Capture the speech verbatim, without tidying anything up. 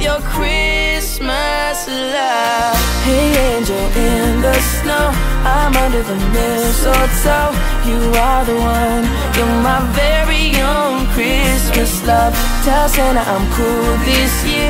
your Christmas love. Hey angel in the snow, I'm under the mistletoe. You are the one, you're my very own Christmas love. Tell Santa I'm cool this year.